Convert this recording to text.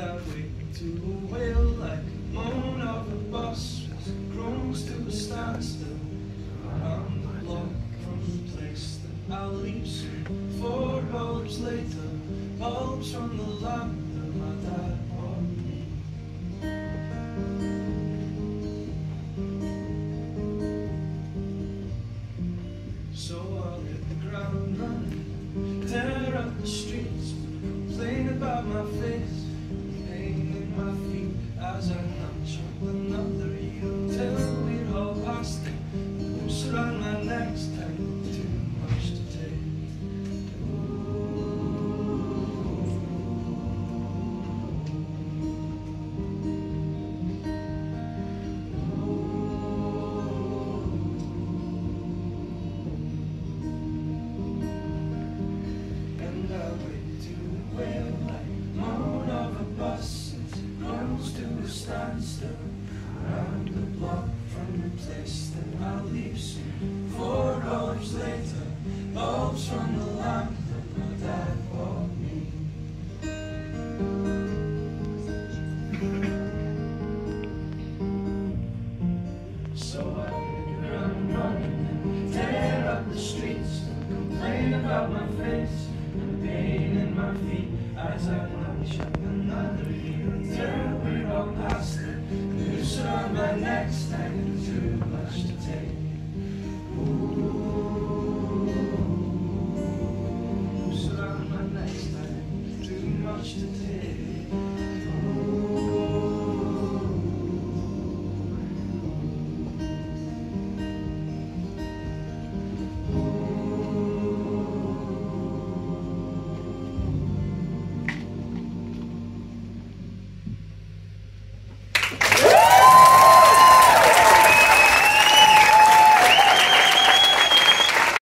I wake to a wail like a moan of a bus as it groans to a standstill around the block from the place that I'll leave soon. 4 hours later, bulbs from the lamp that my dad bought me. So I'll hit the ground running, tear up the streets, complain about my face, pain in my feet as I notch up another heel till we're all past it. Noose around my neck's tight, too much to take. And I wait to wail like moan of a bus as it groans to a standstill around the block from the place that I'll leave soon. 4 hours later, bulbs from the lamp that my dad bought me. So I hit the ground running and tear up the streets and complain about my face and the pain in my feet as I notch up another heel until we're all past it. Noose around my neck's tight, too much to take.